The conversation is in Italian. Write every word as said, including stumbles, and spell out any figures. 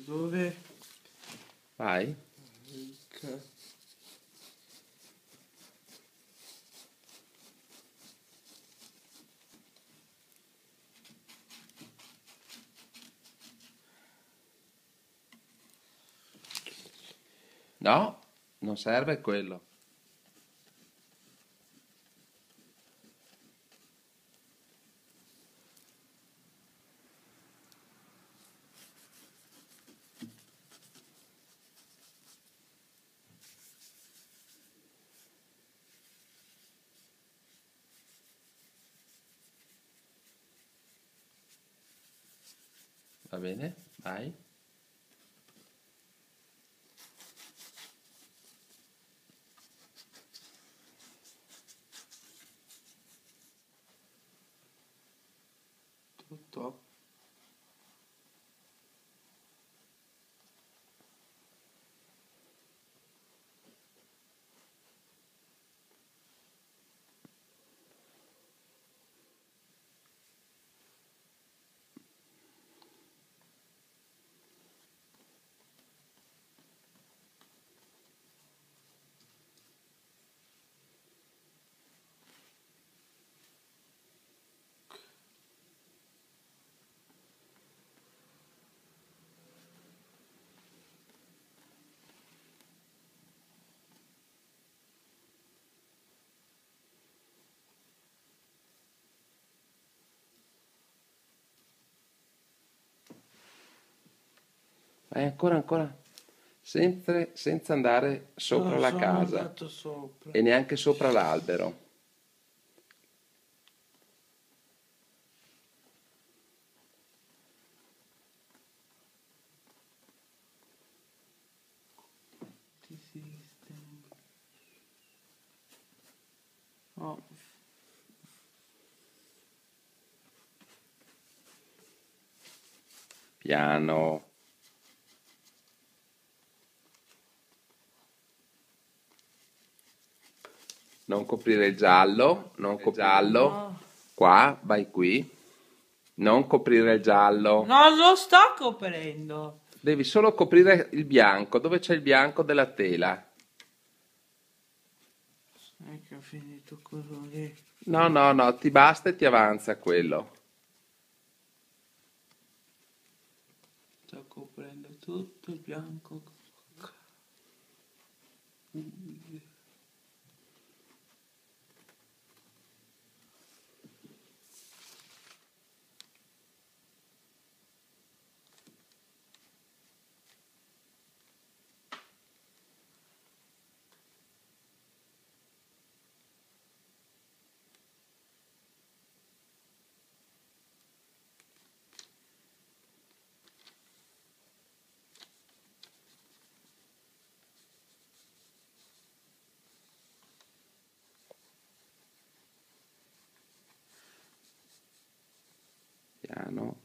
Dove? Vai. Ok. No, non serve quello. Va bene? Vai. Tutto. Vai ancora, ancora. Senza, senza andare sopra Non la sono casa andato sopra. e neanche sopra l'albero. Ti sistemi. Oh. Piano. Non coprire il giallo, non coprire il giallo. No. Qua, vai qui. Non coprire il giallo. Non lo sto coprendo. Devi solo coprire il bianco, dove c'è il bianco della tela. È che ho finito quello lì. No, no, no, ti basta e ti avanza quello. Sto coprendo tutto il bianco. Piano.